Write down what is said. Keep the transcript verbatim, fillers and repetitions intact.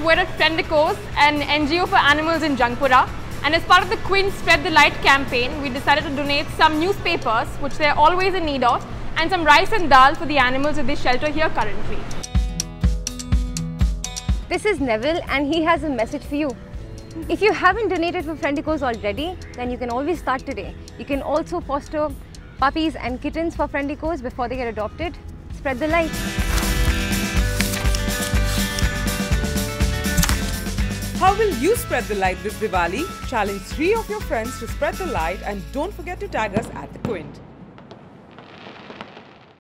we're at Friendicos, an N G O for animals in Jangpura. And as part of the Quint Spread the Light campaign, we decided to donate some newspapers, which they're always in need of, and some rice and dal for the animals that they shelter here currently. This is Neville and he has a message for you. If you haven't donated for Friendicos already, then you can always start today. You can also foster puppies and kittens for Friendicos before they get adopted. Spread the light. How will you spread the light this Diwali? Challenge three of your friends to spread the light and don't forget to tag us at the Quint.